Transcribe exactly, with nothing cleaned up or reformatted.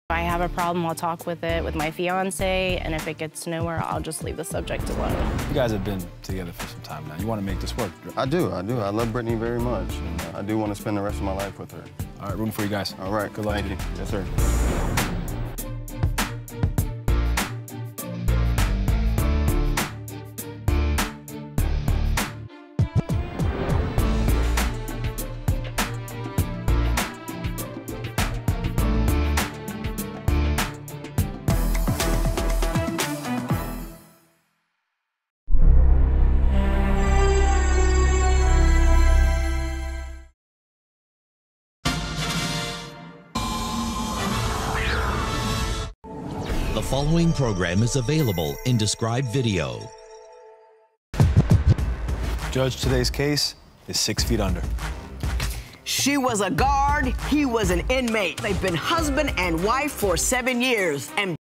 If I have a problem, I'll talk with it with my fiance, and if it gets nowhere, I'll just leave the subject alone. You guys have been together for some time now. You want to make this work? I do, I do. I love Brittany very much, and I do want to spend the rest of my life with her. All right, rooting for you guys. All right, good luck. Thank you. Yes, sir. The following program is available in described video. Judge, today's case is six feet under. She was a guard, he was an inmate. They've been husband and wife for seven years. And